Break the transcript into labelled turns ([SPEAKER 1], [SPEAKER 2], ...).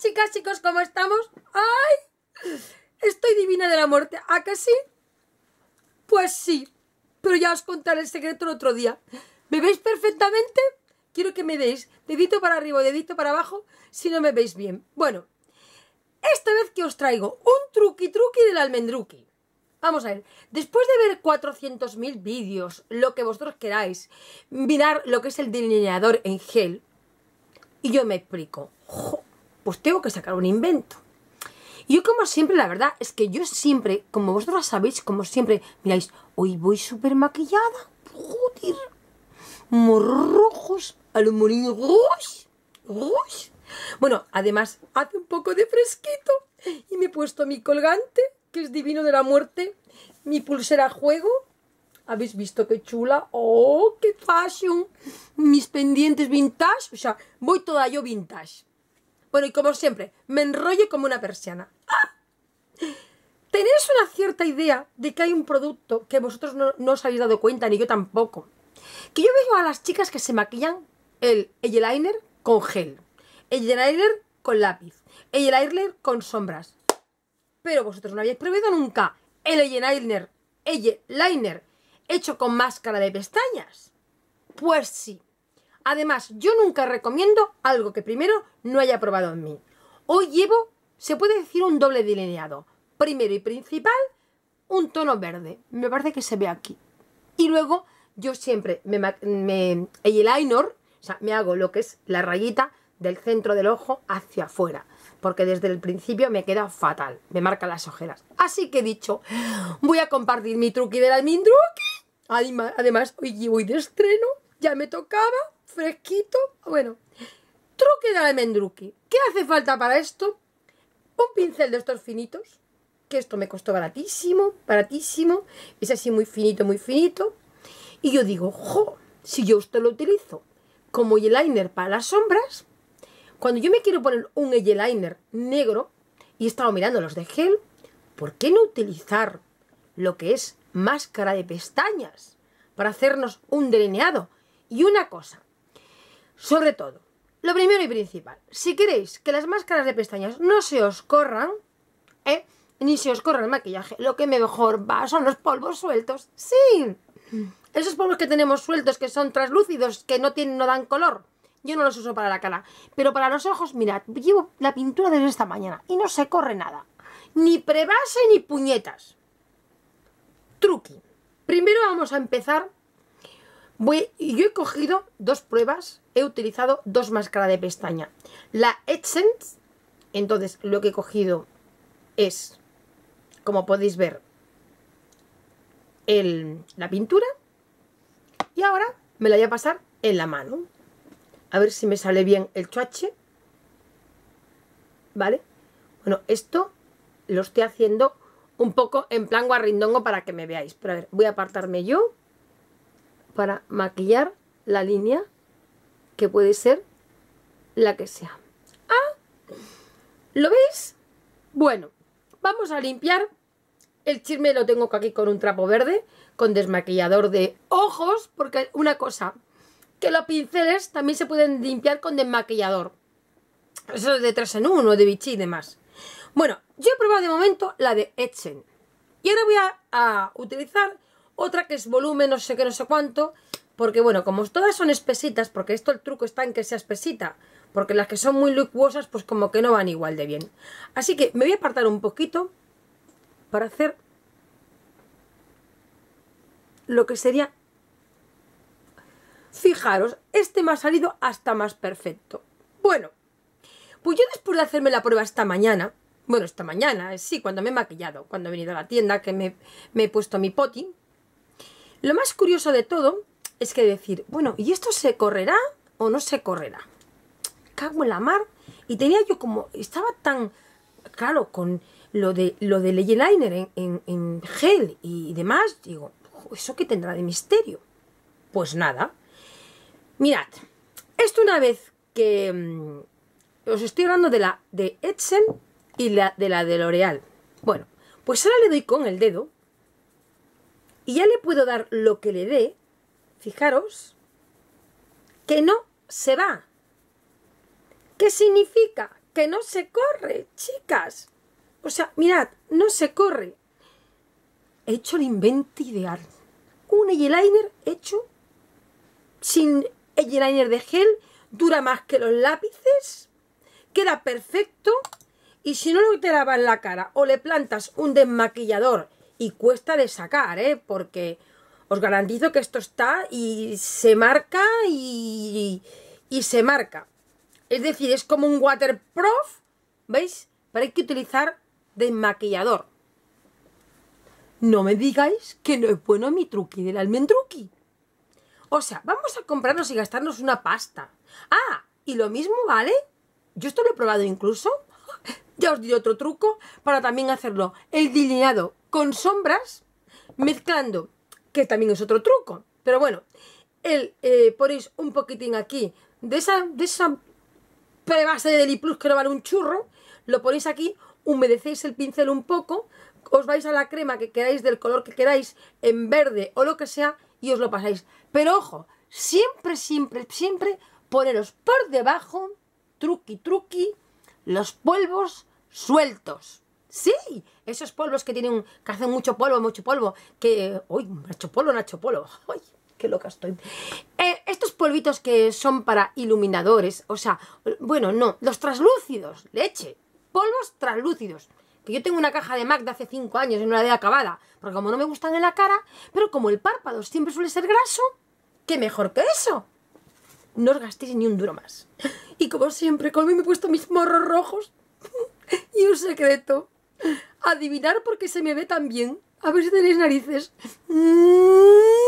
[SPEAKER 1] chicas, chicos, ¿cómo estamos? ¡Ay! Estoy divina de la muerte. ¿A que sí? Pues sí. Pero ya os contaré el secreto el otro día. ¿Me veis perfectamente? Quiero que me deis dedito para arriba o dedito para abajo si no me veis bien. Bueno, esta vez que os traigo un truqui del almendruqui. Vamos a ver, después de ver 400.000 vídeos, lo que vosotros queráis, mirar lo que es el delineador en gel, y yo me explico, pues tengo que sacar un invento. Y yo como siempre, la verdad, es que yo siempre, como vosotros sabéis, como siempre, miráis, hoy voy súper maquillada, joder, morrojos, a los molinos rojos. Bueno, además, hace un poco de fresquito, y me he puesto mi colgante, que es divino de la muerte, mi pulsera a juego. ¿Habéis visto qué chula? ¡Oh, qué fashion! Mis pendientes vintage, o sea, voy toda yo vintage. Bueno, y como siempre, me enrollo como una persiana. ¡Ah! ¿Tenéis una cierta idea de que hay un producto que vosotros no os habéis dado cuenta, ni yo tampoco? Que yo veo a las chicas que se maquillan el eyeliner con gel, el eyeliner con lápiz, el eyeliner con sombras. Pero vosotros no habéis probado nunca el eyeliner hecho con máscara de pestañas. Pues sí. Además, yo nunca recomiendo algo que primero no haya probado en mí. Hoy llevo, se puede decir, un doble delineado. Primero y principal, un tono verde. Me parece que se ve aquí. Y luego, yo siempre eyeliner, o sea, me hago lo que es la rayita del centro del ojo hacia afuera. Porque desde el principio me queda fatal. Me marcan las ojeras. Así que he dicho, voy a compartir mi truqui del almendruqui. Además, hoy voy de estreno. Ya me tocaba. Fresquito. Bueno, truqui del almendruqui. ¿Qué hace falta para esto? Un pincel de estos finitos. Que esto me costó baratísimo. Baratísimo. Es así muy finito, muy finito. Y yo digo, jo, si yo esto lo utilizo como eyeliner para las sombras, cuando yo me quiero poner un eyeliner negro y he estado mirando los de gel, ¿por qué no utilizar lo que es máscara de pestañas para hacernos un delineado? Y una cosa, sobre todo, lo primero y principal, si queréis que las máscaras de pestañas no se os corran, ni se os corra el maquillaje, lo que mejor va son los polvos sueltos. ¡Sí! Esos polvos que tenemos sueltos, que son translúcidos, que no dan color. Yo no los uso para la cara, pero para los ojos, mirad, llevo la pintura desde esta mañana y no se corre nada. Ni prebase ni puñetas. Truqui. Primero vamos a empezar. Yo he cogido dos pruebas, he utilizado dos máscaras de pestaña. La Essence, entonces lo que he cogido es, como podéis ver, la pintura. Y ahora me la voy a pasar en la mano. A ver si me sale bien el chuache. ¿Vale? Bueno, esto lo estoy haciendo un poco en plan guarrindongo para que me veáis. Pero a ver, voy a apartarme yo para maquillar la línea, que puede ser la que sea. ¡Ah! ¿Lo veis? Bueno, vamos a limpiar. El chisme lo tengo aquí con un trapo verde, con desmaquillador de ojos, porque una cosa, que los pinceles también se pueden limpiar con desmaquillador. Eso es de 3 en 1, de Vichy y demás. Bueno, yo he probado de momento la de Essence. Y ahora voy a utilizar otra que es volumen, no sé qué, no sé cuánto. Porque bueno, como todas son espesitas, porque esto el truco está en que sea espesita. Porque las que son muy licuosas, pues como que no van igual de bien. Así que me voy a apartar un poquito para hacer lo que sería. Fijaros, este me ha salido hasta más perfecto. Bueno, pues yo después de hacerme la prueba esta mañana, sí, cuando me he maquillado, cuando he venido a la tienda, que me he puesto mi poti, lo más curioso de todo es que decir, bueno, ¿y esto se correrá o no se correrá? Cago en la mar. Y tenía yo como, estaba tan claro con lo del eyeliner en gel y demás, digo, ¿eso qué tendrá de misterio? Pues nada. Mirad, esto una vez que os estoy hablando de la de Essence y de la de L'Oreal. Bueno, pues ahora le doy con el dedo y ya le puedo dar lo que le dé. Fijaros que no se va. ¿Qué significa? que no se corre, chicas. O sea, mirad, no se corre. He hecho el invento ideal. Un eyeliner hecho sin eyeliner de gel, dura más que los lápices, queda perfecto. Y si no lo te lavas la cara o le plantas un desmaquillador, y cuesta de sacar, porque os garantizo que esto está y se marca y se marca. Es decir, es como un waterproof, ¿veis? Pero hay que utilizar desmaquillador. No me digáis que no es bueno mi truqui del almendruqui. O sea, vamos a comprarnos y gastarnos una pasta. Ah, y lo mismo vale. Yo esto lo he probado incluso. Ya os diré otro truco para también hacerlo. El delineado con sombras, mezclando, que también es otro truco. Pero bueno, ponéis un poquitín aquí de esa prebase de Deliplus que no vale un churro. Lo ponéis aquí, humedecéis el pincel un poco, os vais a la crema que queráis, del color que queráis, en verde o lo que sea, y os lo pasáis. Pero ojo, siempre, siempre, siempre poneros por debajo, truqui, los polvos sueltos. Sí, esos polvos que tienen, que hacen mucho polvo, que... ¡Uy! Nacho polvo. ¡Ay! ¡Qué loca estoy! Estos polvitos que son para iluminadores, o sea, bueno, no, los translúcidos, leche, polvos translúcidos. Que yo tengo una caja de MAC de hace 5 años y no la de acabada, porque como no me gustan en la cara, pero como el párpado siempre suele ser graso, ¿qué mejor que eso? No os gastéis ni un duro más. Y como siempre, como me he puesto mis morros rojos, y un secreto, adivinar por qué se me ve tan bien. A ver si tenéis narices.